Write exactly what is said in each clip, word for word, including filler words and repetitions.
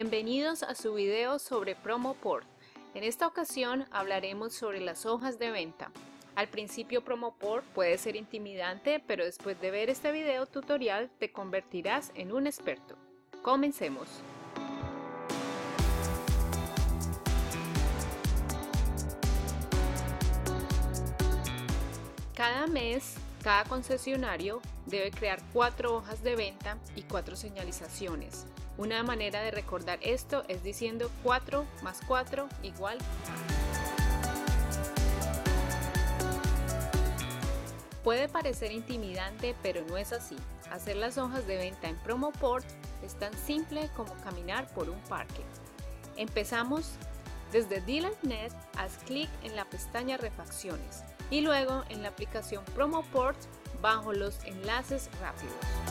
Bienvenidos a su video sobre Promoport. En esta ocasión hablaremos sobre las hojas de venta. Al principio Promoport puede ser intimidante, pero después de ver este video tutorial te convertirás en un experto. Comencemos. Cada mes, cada concesionario debe crear cuatro hojas de venta y cuatro señalizaciones. Una manera de recordar esto es diciendo cuatro más cuatro igual a. Puede parecer intimidante, pero no es así. Hacer las hojas de venta en Promoport es tan simple como caminar por un parque. Empezamos desde Dealer punto net, haz clic en la pestaña Refacciones y luego en la aplicación Promoport bajo los enlaces rápidos.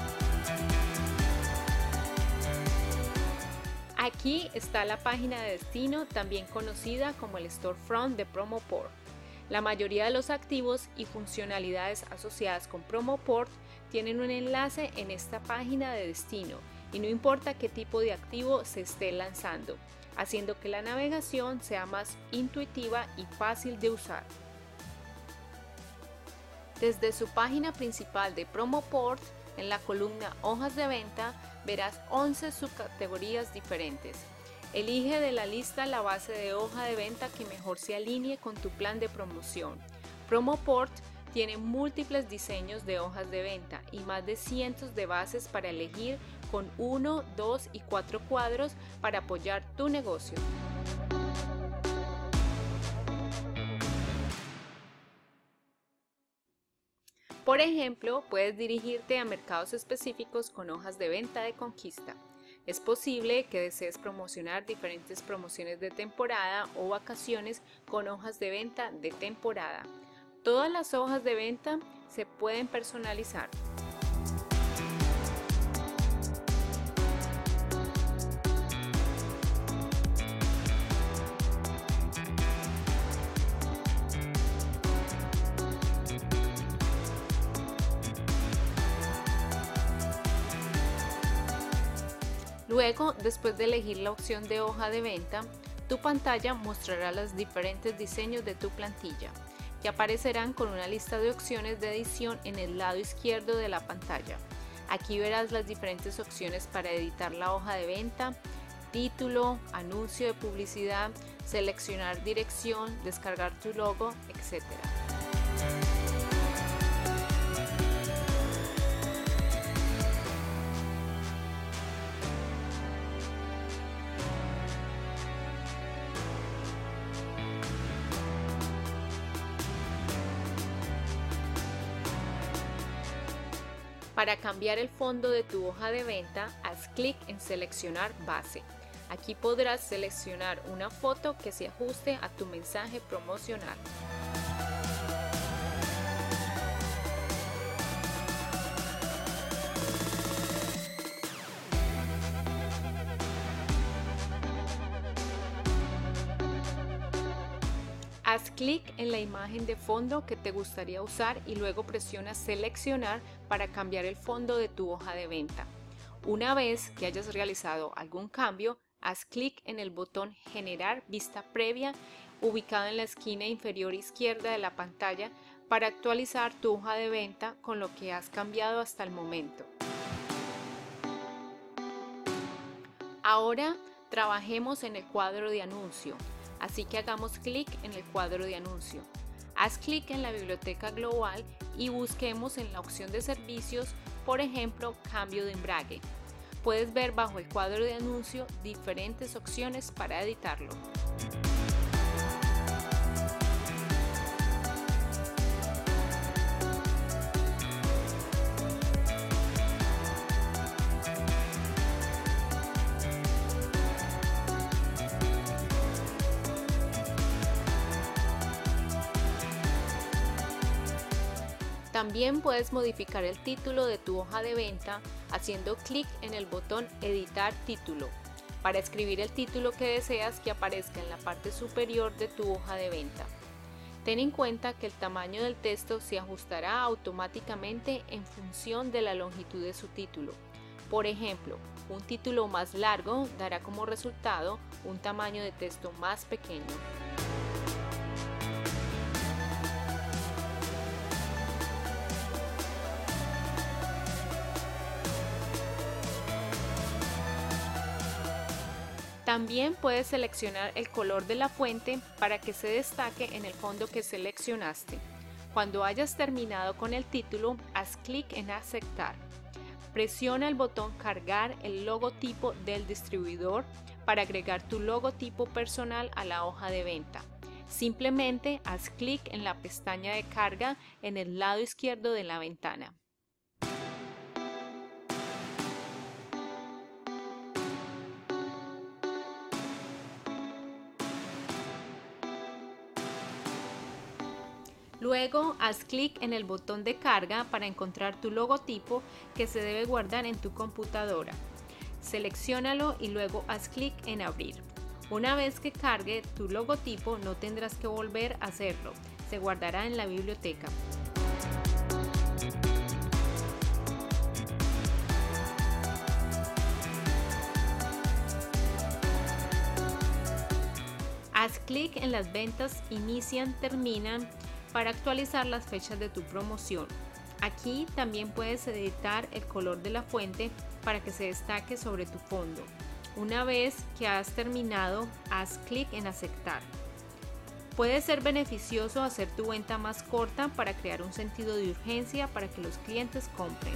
Aquí está la página de destino, también conocida como el storefront de Promoport. La mayoría de los activos y funcionalidades asociadas con Promoport tienen un enlace en esta página de destino y no importa qué tipo de activo se esté lanzando, haciendo que la navegación sea más intuitiva y fácil de usar. Desde su página principal de Promoport, en la columna Hojas de venta, verás once subcategorías diferentes. Elige de la lista la base de hoja de venta que mejor se alinee con tu plan de promoción. Promoport tiene múltiples diseños de hojas de venta y más de cientos de bases para elegir con uno, dos y cuatro cuadros para apoyar tu negocio. Por ejemplo, puedes dirigirte a mercados específicos con hojas de venta de conquista. Es posible que desees promocionar diferentes promociones de temporada o vacaciones con hojas de venta de temporada. Todas las hojas de venta se pueden personalizar. Luego, después de elegir la opción de hoja de venta, tu pantalla mostrará los diferentes diseños de tu plantilla, que aparecerán con una lista de opciones de edición en el lado izquierdo de la pantalla. Aquí verás las diferentes opciones para editar la hoja de venta, título, anuncio de publicidad, seleccionar dirección, descargar tu logo, etcétera. Para cambiar el fondo de tu hoja de venta, haz clic en Seleccionar base. Aquí podrás seleccionar una foto que se ajuste a tu mensaje promocional. Haz clic en la imagen de fondo que te gustaría usar y luego presiona Seleccionar para cambiar el fondo de tu hoja de venta. Una vez que hayas realizado algún cambio, haz clic en el botón Generar vista previa ubicado en la esquina inferior izquierda de la pantalla para actualizar tu hoja de venta con lo que has cambiado hasta el momento. Ahora trabajemos en el cuadro de anuncio. Así que hagamos clic en el cuadro de anuncio. Haz clic en la biblioteca global y busquemos en la opción de servicios, por ejemplo, cambio de embrague. Puedes ver bajo el cuadro de anuncio diferentes opciones para editarlo. También puedes modificar el título de tu hoja de venta haciendo clic en el botón Editar título para escribir el título que deseas que aparezca en la parte superior de tu hoja de venta. Ten en cuenta que el tamaño del texto se ajustará automáticamente en función de la longitud de su título. Por ejemplo, un título más largo dará como resultado un tamaño de texto más pequeño. También puedes seleccionar el color de la fuente para que se destaque en el fondo que seleccionaste. Cuando hayas terminado con el título, haz clic en aceptar. Presiona el botón Cargar el logotipo del distribuidor para agregar tu logotipo personal a la hoja de venta. Simplemente haz clic en la pestaña de carga en el lado izquierdo de la ventana. Luego, haz clic en el botón de carga para encontrar tu logotipo que se debe guardar en tu computadora. Selecciónalo y luego haz clic en abrir. Una vez que cargue tu logotipo, no tendrás que volver a hacerlo. Se guardará en la biblioteca. Haz clic en las ventas inician, terminan para actualizar las fechas de tu promoción. Aquí también puedes editar el color de la fuente para que se destaque sobre tu fondo. Una vez que has terminado, haz clic en aceptar. Puede ser beneficioso hacer tu venta más corta para crear un sentido de urgencia para que los clientes compren.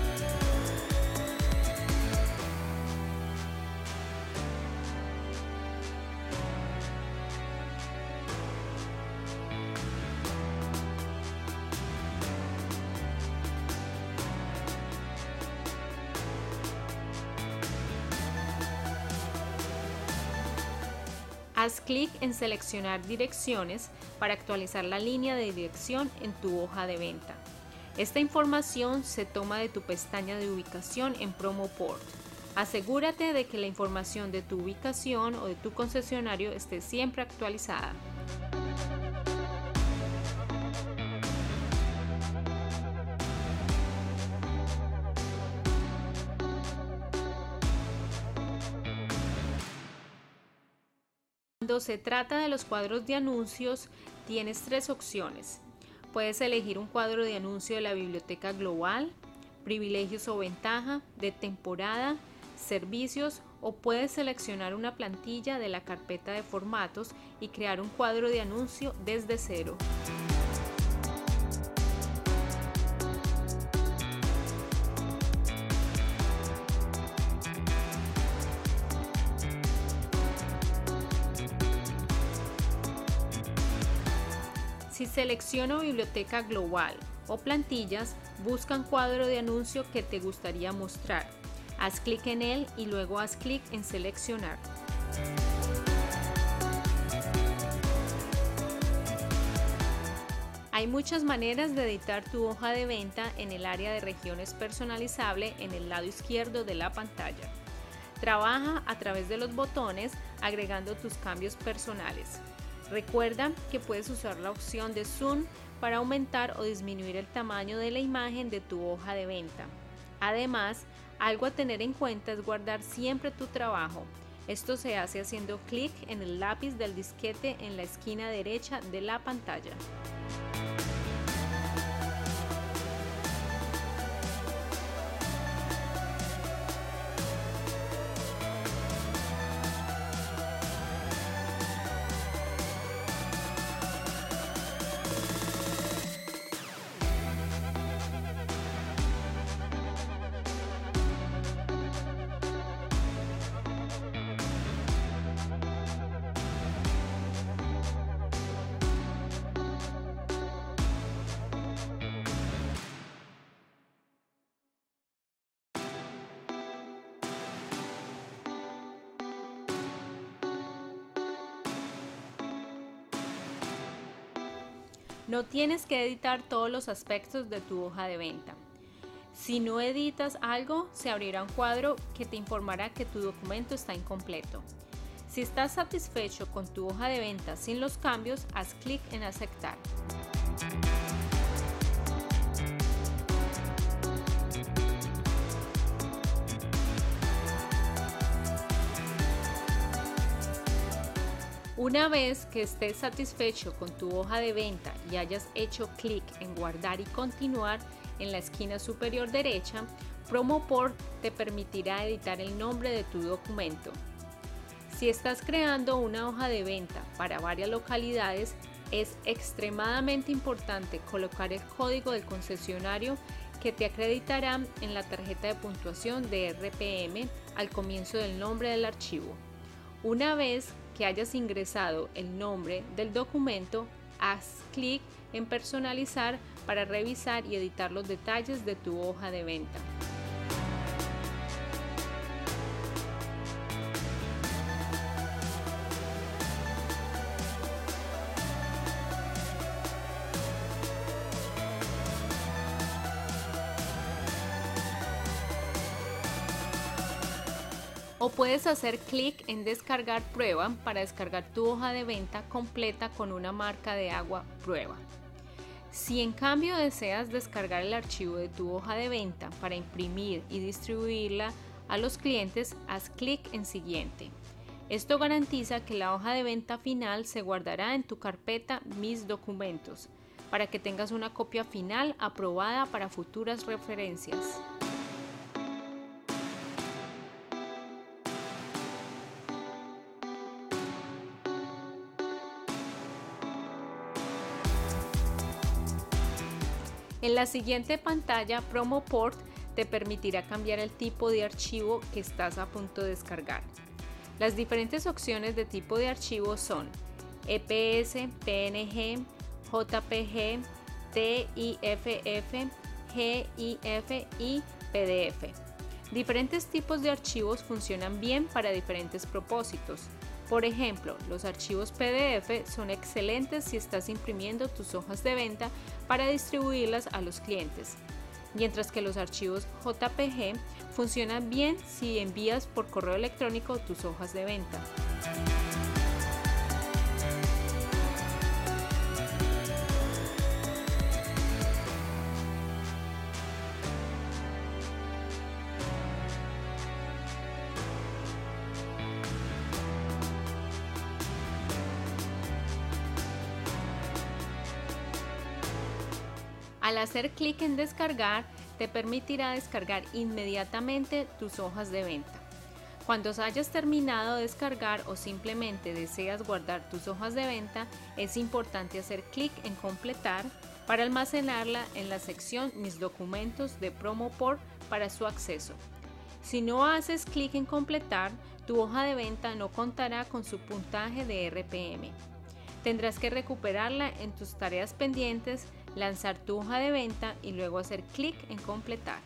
Haz clic en seleccionar direcciones para actualizar la línea de dirección en tu hoja de venta. Esta información se toma de tu pestaña de ubicación en Promoport. Asegúrate de que la información de tu ubicación o de tu concesionario esté siempre actualizada. Cuando se trata de los cuadros de anuncios, tienes tres opciones. Puedes elegir un cuadro de anuncio de la biblioteca global, privilegios o ventaja, de temporada, servicios, o puedes seleccionar una plantilla de la carpeta de formatos y crear un cuadro de anuncio desde cero. Si selecciono biblioteca global o plantillas, busca un cuadro de anuncio que te gustaría mostrar. Haz clic en él y luego haz clic en seleccionar. Hay muchas maneras de editar tu hoja de venta en el área de regiones personalizable en el lado izquierdo de la pantalla. Trabaja a través de los botones agregando tus cambios personales. Recuerda que puedes usar la opción de zoom para aumentar o disminuir el tamaño de la imagen de tu hoja de venta. Además, algo a tener en cuenta es guardar siempre tu trabajo. Esto se hace haciendo clic en el lápiz del disquete en la esquina derecha de la pantalla. No tienes que editar todos los aspectos de tu hoja de venta. Si no editas algo, se abrirá un cuadro que te informará que tu documento está incompleto. Si estás satisfecho con tu hoja de venta sin los cambios, haz clic en aceptar. Una vez que estés satisfecho con tu hoja de venta y hayas hecho clic en guardar y continuar en la esquina superior derecha, Promoport te permitirá editar el nombre de tu documento. Si estás creando una hoja de venta para varias localidades, es extremadamente importante colocar el código del concesionario que te acreditará en la tarjeta de puntuación de R P M al comienzo del nombre del archivo. Una vez que hayas ingresado el nombre del documento, haz clic en personalizar para revisar y editar los detalles de tu hoja de venta. O puedes hacer clic en descargar prueba para descargar tu hoja de venta completa con una marca de agua prueba. Si en cambio deseas descargar el archivo de tu hoja de venta para imprimir y distribuirla a los clientes, haz clic en siguiente. Esto garantiza que la hoja de venta final se guardará en tu carpeta Mis documentos, para que tengas una copia final aprobada para futuras referencias. En la siguiente pantalla, Promoport te permitirá cambiar el tipo de archivo que estás a punto de descargar. Las diferentes opciones de tipo de archivo son E P S, P N G, J P G, T I F F, G I F y P D F. Diferentes tipos de archivos funcionan bien para diferentes propósitos. Por ejemplo, los archivos P D F son excelentes si estás imprimiendo tus hojas de venta para distribuirlas a los clientes, mientras que los archivos J P G funcionan bien si envías por correo electrónico tus hojas de venta. Al hacer clic en descargar, te permitirá descargar inmediatamente tus hojas de venta. Cuando hayas terminado de descargar o simplemente deseas guardar tus hojas de venta, es importante hacer clic en completar para almacenarla en la sección Mis documentos de Promoport para su acceso. Si no haces clic en completar, tu hoja de venta no contará con su puntaje de R P M. Tendrás que recuperarla en tus tareas pendientes, lanzar tu hoja de venta y luego hacer clic en completar.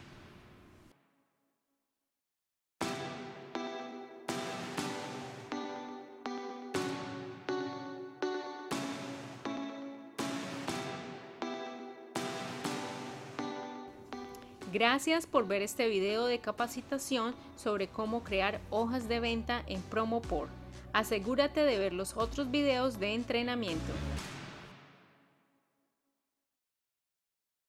Gracias por ver este video de capacitación sobre cómo crear hojas de venta en Promoport. Asegúrate de ver los otros videos de entrenamiento.